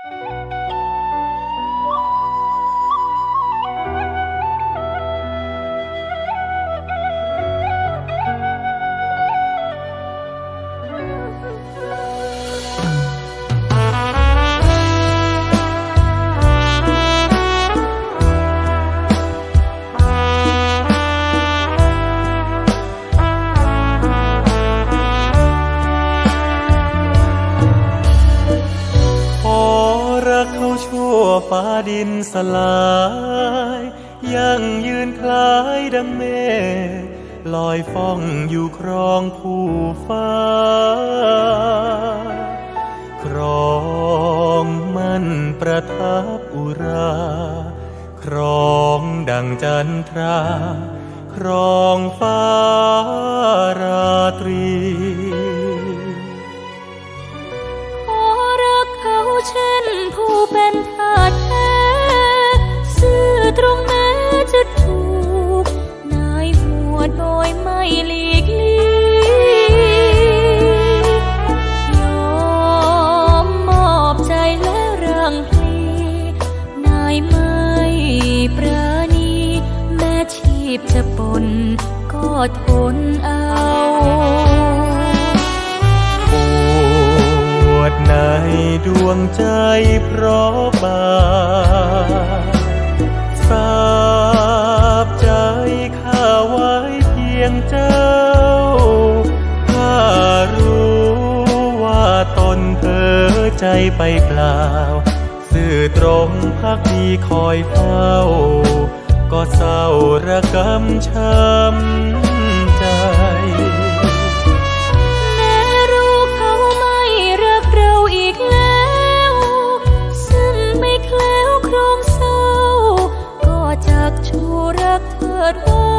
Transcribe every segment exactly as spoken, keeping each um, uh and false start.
ฟ้าดินสลายยังยืนคล้ายดังเมฆลอยฟ้องอยู่ครองคู่ฟ้าครองมันประทับอุราครองดังจันทราครองฟ้าราตรีขอรักเขาเช่นผู้เป็นทาสแท้ซื่อตรงแม้จะถูกนายหัวโดยไม่หลีกเลี่ยงยอมมอบใจและร่างพลีนายไม่ปราณีแม้ชีพจะปนก็ทนเอาในดวงใจเพราะบาทราบใจข้าไว้เพียงเจ้าข้ารู้ว่าตนเพ้อใจไปเปล่าซื่อตรงภักดีคอยเฝ้าก็เศร้าระกำช้ำใจอีกแล้วซึ่งไม่แคล้วครองเศร้าก็จากชูรักเถิดไว้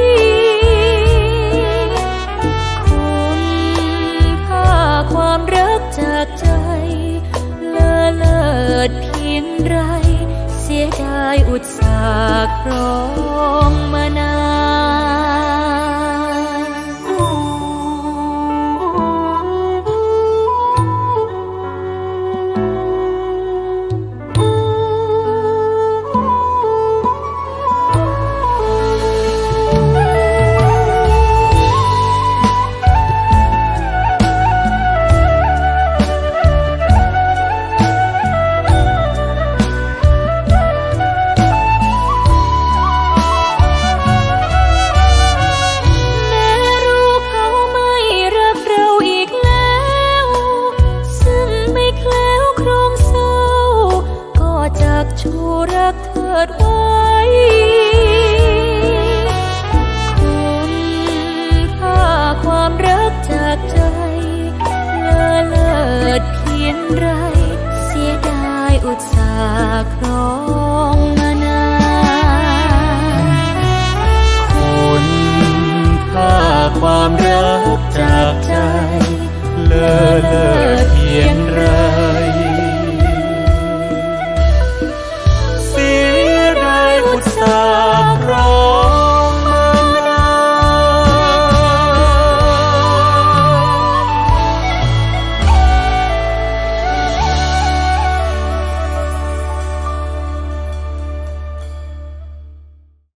คุณค่าความรักจากใจเลอเลิศเพียงไรเสียดายอุตส่าห์ครองมานานชูรักเถิดไว้คุณค่าความรักจากใจเลอเลิศเพียงไรเสียดายอุตส่าห์ครองมานานคุณค่าความรักจากใจ